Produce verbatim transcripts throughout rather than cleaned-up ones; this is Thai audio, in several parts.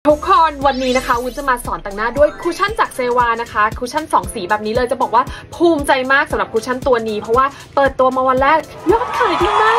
ทุกคนวันนี้นะคะวุ้นจะมาสอนแต่งหน้าด้วยคุชชั่นจากเซวานะคะคุชชั่นสองสีแบบนี้เลยจะบอกว่าภูมิใจมากสำหรับคุชชั่นตัวนี้เพราะว่าเปิดตัวมาวันแรกยอดขายดีมาก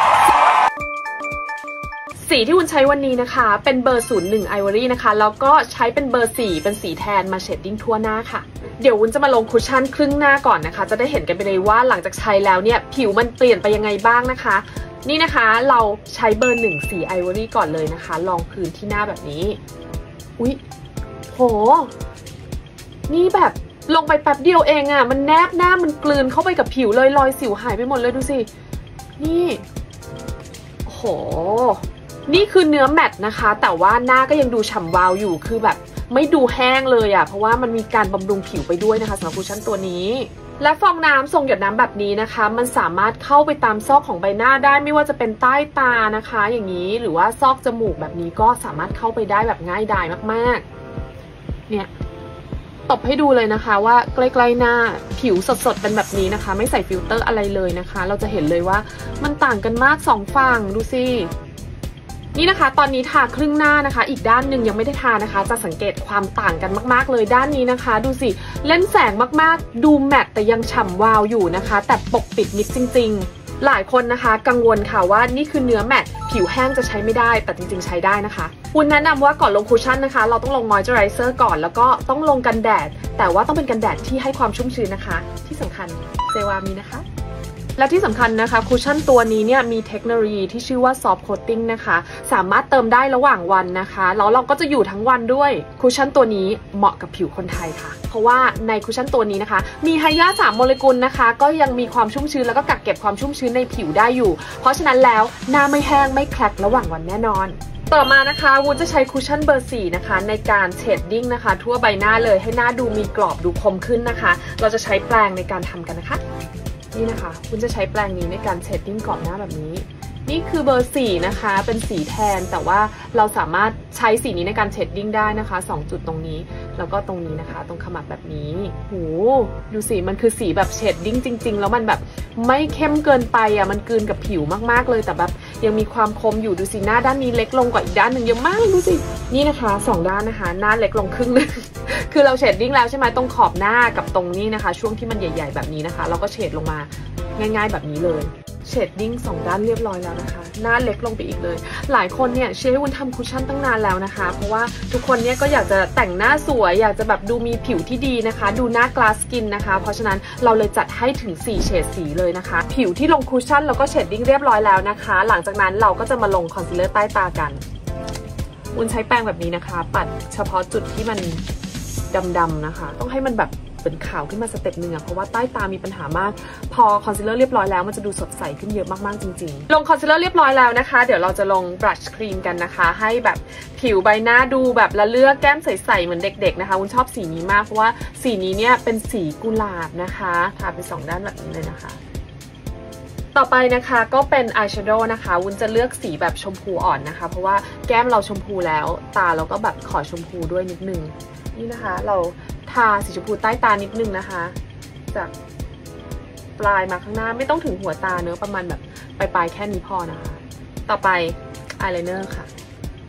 สีที่วุ้นใช้วันนี้นะคะเป็นเบอร์ศูนย์หนึ่งไอวอรี่นะคะแล้วก็ใช้เป็นเบอร์สี่เป็นสีแทนมาเชดดิ้งทั่วหน้าค่ะเดี๋ยววุ้นจะมาลงคุชชั่นครึ่งหน้าก่อนนะคะจะได้เห็นกันไปเลยว่าหลังจากใช้แล้วเนี่ยผิวมันเปลี่ยนไปยังไงบ้างนะคะนี่นะคะเราใช้เบอร์หนึ่งสีไอวอรี่ก่อนเลยนะคะลองพื้นที่หน้าแบบนี้อุ๊ยโหนี่แบบลงไปแป๊บเดียวเองอะมันแนบหน้ามันกลืนเข้าไปกับผิวเลยรอยสิวหายไปหมดเลยดูสินี่โหนี่คือเนื้อแมตต์นะคะแต่ว่าหน้าก็ยังดูฉ่ำวาวอยู่คือแบบไม่ดูแห้งเลยอะเพราะว่ามันมีการบำรุงผิวไปด้วยนะคะสำหรับคุชชั่นตัวนี้และฟองน้ำทรงหยดน้ำแบบนี้นะคะมันสามารถเข้าไปตามซอกของใบหน้าได้ไม่ว่าจะเป็นใต้ตานะคะอย่างนี้หรือว่าซอกจมูกแบบนี้ก็สามารถเข้าไปได้แบบง่ายดายมากๆเนี่ยตบให้ดูเลยนะคะว่าใกล้ๆหน้าผิวสดๆเป็นแบบนี้นะคะไม่ใส่ฟิลเตอร์อะไรเลยนะคะเราจะเห็นเลยว่ามันต่างกันมากสองฝั่งดูสินี่นะคะตอนนี้ทาครึ่งหน้านะคะอีกด้านหนึ่งยังไม่ได้ทานะคะจะสังเกตความต่างกันมากๆเลยด้านนี้นะคะดูสิเล่นแสงมากๆดูแมตต์แต่ยังฉ่ำวาวอยู่นะคะแต่ปกปิดมิดจริงๆหลายคนนะคะกังวลค่ะว่านี่คือเนื้อแมตต์ผิวแห้งจะใช้ไม่ได้แต่จริงๆใช้ได้นะคะวุ้นแนะนำว่าก่อนลงคุชชั่นนะคะเราต้องลงมอยเจอไรเซอร์ก่อนแล้วก็ต้องลงกันแดดแต่ว่าต้องเป็นกันแดดที่ให้ความชุ่มชื้นนะคะที่สำคัญเซวามีนะคะและที่สำคัญนะคะคุชชั่นตัวนี้เนี่ยมีเทคโนโลยีที่ชื่อว่าซอฟต์โคตติ้งนะคะสามารถเติมได้ระหว่างวันนะคะแล้วเราก็จะอยู่ทั้งวันด้วยคุชชั่นตัวนี้เหมาะกับผิวคนไทยค่ะเพราะว่าในคุชชั่นตัวนี้นะคะมีไฮยาสามโมเลกุลนะคะก็ยังมีความชุ่มชื้นแล้วก็กักเก็บความชุ่มชื้นในผิวได้อยู่เพราะฉะนั้นแล้วหน้าไม่แห้งไม่แคลกระหว่างวันแน่นอนต่อมานะคะวุ้นจะใช้คุชชั่นเบอร์สี่นะคะในการเชดดิ้งนะคะทั่วใบหน้าเลยให้หน้าดูมีกรอบดูคมขึ้นนะคะเราจะใช้แปรงในการทำกันนะคะนี่นะคะคุณจะใช้แปรงนี้ในการเชดดิ้งกรอบหน้าแบบนี้นี่คือเบอร์สี่นะคะเป็นสีแทนแต่ว่าเราสามารถใช้สีนี้ในการเชดดิ้งได้นะคะสองจุดตรงนี้แล้วก็ตรงนี้นะคะตรงขมับแบบนี้โหดูสิมันคือสีแบบเชดดิ้งจริงๆแล้วมันแบบไม่เข้มเกินไปอ่ะมันกลืนกับผิวมากๆเลยแต่แบบยังมีความคมอยู่ดูสิหน้าด้านนี้เล็กลงกว่าอีกด้านหนึ่งเยอะมากดูสินี่นะคะสองด้านนะคะหน้าเล็กลงครึ่งนึงคือเราเชดดิ้งแล้วใช่ไหมตรงขอบหน้ากับตรงนี้นะคะช่วงที่มันใหญ่ๆแบบนี้นะคะเราก็เชดลงมาง่ายๆแบบนี้เลยเชดดิ้งสองด้านเรียบร้อยแล้วนะคะหน้าเล็กลงไปอีกเลยหลายคนเนี่ยเชื่อให้วุ้นทำคุชชั่นตั้งนานแล้วนะคะเพราะว่าทุกคนเนี่ยก็อยากจะแต่งหน้าสวยอยากจะแบบดูมีผิวที่ดีนะคะดูหน้ากลาสกินนะคะเพราะฉะนั้นเราเลยจัดให้ถึงสี่เฉดสีเลยนะคะผิวที่ลงคุชชั่นแล้วก็เชดดิ้งเรียบร้อยแล้วนะคะหลังจากนั้นเราก็จะมาลงคอนซีลเลอร์ใต้ตากันวุ้นใช้แปรงแบบนี้นะคะปัดเฉพาะจุดที่มันดำๆนะคะต้องให้มันแบบเป็นขาวขึ้นมาสเต็ปหนึ่งอะเพราะว่าใต้ตามีปัญหามากพอคอนซีลเลอร์เรียบร้อยแล้วมันจะดูสดใสขึ้นเยอะมากๆจริงๆลงคอนซีลเลอร์เรียบร้อยแล้วนะคะเดี๋ยวเราจะลงบลัชครีมกันนะคะให้แบบผิวใบหน้าดูแบบละเลือกแก้มใสๆเหมือนเด็กๆนะคะวุ้นชอบสีนี้มากเพราะว่าสีนี้เนี่ยเป็นสีกุหลาบนะคะทาไปสองด้านแบบนี้เลยนะคะต่อไปนะคะก็เป็นอายแชโดว์นะคะวุ้นจะเลือกสีแบบชมพูอ่อนนะคะเพราะว่าแก้มเราชมพูแล้วตาเราก็แบบขอชมพูด้วยนิดนึงนี่นะคะเราทาสีชมพูใต้ตานิดนึงนะคะจากปลายมาข้างหน้าไม่ต้องถึงหัวตาเนอะประมาณแบบปลายๆแค่นี้พอนะคะต่อไปอายไลเนอร์ค่ะ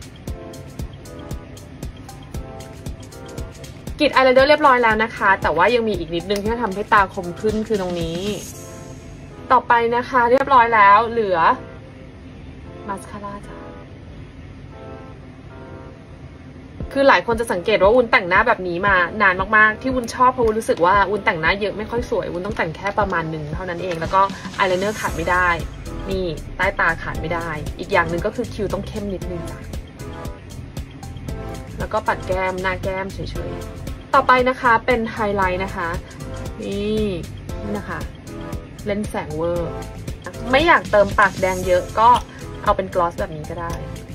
กรีดอายไลเนอร์เรียบร้อยแล้วนะคะแต่ว่ายังมีอีกนิดนึงที่จะทำให้ตาคมขึ้นคือตรงนี้ต่อไปนะคะเรียบร้อยแล้วเหลือมาสคาร่าจ้ะคือหลายคนจะสังเกตว่าวุ้นแต่งหน้าแบบนี้มานานมากๆที่วุ้นชอบเพราะวุ้นรู้สึกว่าวุ้นแต่งหน้าเยอะไม่ค่อยสวยวุ้นต้องแต่งแค่ประมาณหนึ่งเท่านั้นเองแล้วก็อายไลเนอร์ขาดไม่ได้นี่ใต้ตาขาดไม่ได้อีกอย่างหนึ่งก็คือคิ้วต้องเข้มนิดนึงจ้ะแล้วก็ปัดแก้มหน้าแก้มเฉยๆต่อไปนะคะเป็นไฮไลท์นะคะนี่นี่นะคะเล่นแสงเวอร์ไม่อยากเติมปากแดงเยอะก็เอาเป็นกลอสแบบนี้ก็ได้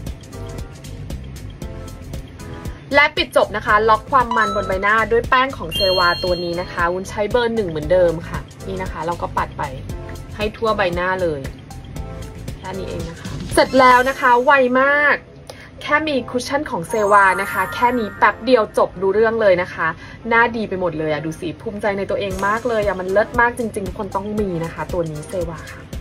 และปิดจบนะคะล็อกความมันบนใบหน้าด้วยแป้งของเซวาตัวนี้นะคะวุ้นใช้เบอร์หนึ่งเหมือนเดิมค่ะนี่นะคะเราก็ปัดไปให้ทั่วใบหน้าเลยแค่นี้เองนะคะเสร็จแล้วนะคะไวมากแค่มีคุชชั่นของเซวานะคะแค่นี้แป๊บเดียวจบดูเรื่องเลยนะคะหน้าดีไปหมดเลยอะดูสิภูมิใจในตัวเองมากเลยอะมันเลิศมากจริงๆทุกคนต้องมีนะคะตัวนี้เซวาค่ะ